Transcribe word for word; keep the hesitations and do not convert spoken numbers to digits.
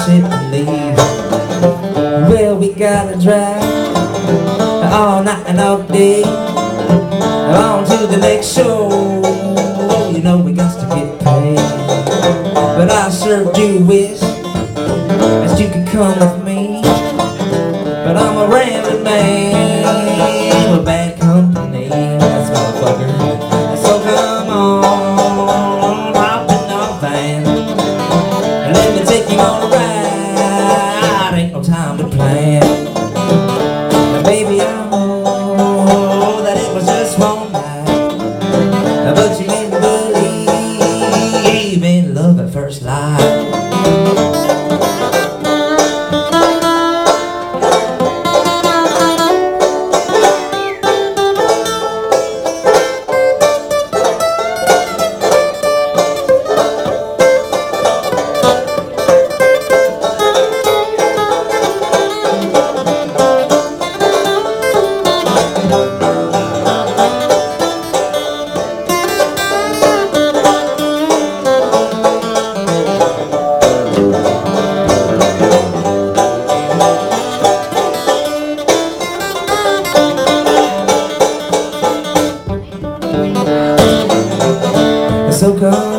sip and leave. Well, we gotta drive all night and all day on to the next show. You know we got to get paid, but I sure do wish that you could come with me. But I'm a rambling man with bad company, that's motherfucker. So come on, hop in our van and let me take you on a ride. Ain't no time to plan. Now baby, I know that it was just one night, but you made me believe in love at first light. So come